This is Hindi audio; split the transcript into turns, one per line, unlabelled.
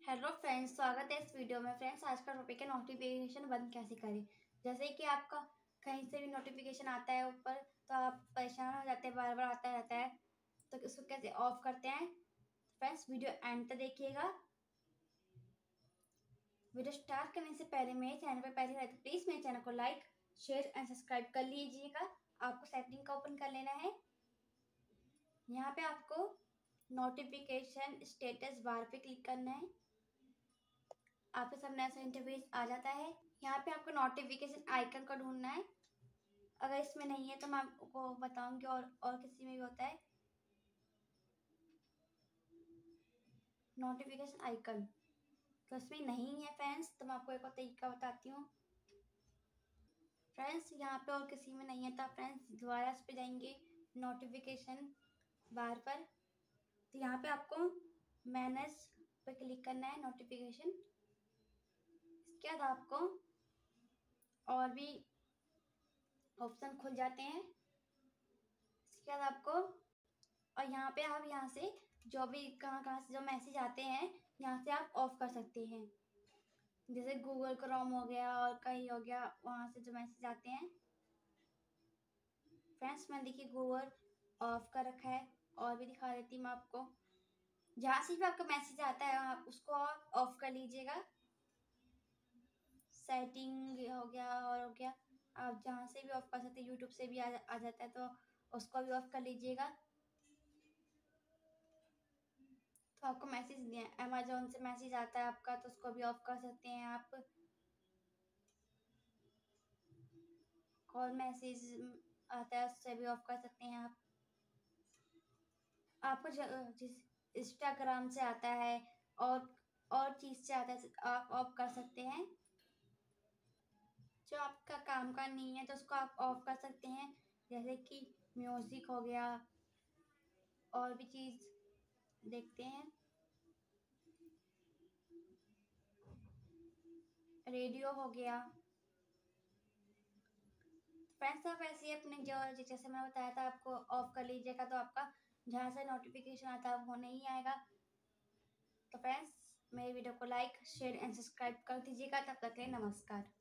हेलो फ्रेंड्स, स्वागत है इस वीडियो में। फ्रेंड्स, आज का टॉपिक है नोटिफिकेशन बंद कैसे करें। जैसे कि आपका कहीं से भी नोटिफिकेशन आता है ऊपर, तो आप परेशान हो जाते हैं, बार बार आता रहता है, तो इसको कैसे ऑफ करते हैं। फ्रेंड्स, वीडियो एंड तक देखिएगा। वीडियो स्टार्ट करने से पहले मेरे चैनल पर पहले तो प्लीज़ मेरे चैनल को लाइक, शेयर एंड सब्सक्राइब कर लीजिएगा। आपको सेटिंग का ओपन कर लेना है। यहाँ पे आपको नोटिफिकेशन स्टेटस बार पे क्लिक करना है। आपके सामने ऐसा इंटरफेस आ जाता है। यहाँ पे आपको नोटिफिकेशन आइकन को ढूंढना है। अगर इसमें नहीं है तो मैं आपको बताऊंगी और किसी में भी होता है नोटिफिकेशन आइकन, तो इसमें नहीं है फ्रेंड्स। तो मैं आपको एक और तरीका बताती हूँ। फ्रेंड्स, यहाँ पे और किसी में नहीं है तो आप फ्रेंड्स दोबारा इस पे जाएंगे नोटिफिकेशन बार पर। तो यहाँ पे आपको मैनेज पे क्लिक करना है नोटिफिकेशन। इसके बाद आपको और भी ऑप्शन खुल जाते हैं। इसके बाद आपको और यहाँ पे आप यहाँ से जो भी कहाँ से जो मैसेज आते हैं यहाँ से आप ऑफ कर सकते हैं। जैसे गूगल क्रोम हो गया और कहीं हो गया, वहाँ से जो मैसेज आते हैं। फ्रेंड्स, मैं देखिए गूगल ऑफ कर रखा है। और भी दिखा देती हूँ मैं आपको। जहाँ से भी आपका मैसेज आता है आप उसको ऑफ कर लीजिएगा। सेटिंग हो गया और हो गया, आप जहाँ से भी ऑफ कर सकते हैं। यूट्यूब से भी आ जाता है तो उसको भी ऑफ कर लीजिएगा। तो आपको मैसेज दिया अमेजोन से मैसेज आता है आपका, तो उसको भी ऑफ कर सकते हैं आप। कॉल मैसेज आता है उससे भी ऑफ कर सकते हैं आप। आपको जिस इंस्टाग्राम से आता है और चीज़ से आता है आप ऑफ कर सकते हैं। जो आपका काम का नहीं है तो उसको आप ऑफ कर सकते हैं। जैसे कि म्यूजिक हो गया, और भी चीज़ देखते हैं, रेडियो हो गया। फ्रेंड्स, आप ऐसे ही अपने जो जैसे मैं बताया था आपको ऑफ कर लीजिएगा, तो आपका जहाँ से नोटिफिकेशन आता है वो नहीं आएगा। तो फ्रेंड्स, मेरे वीडियो को लाइक, शेयर एंड सब्सक्राइब कर दीजिएगा। तब तक के लिए नमस्कार।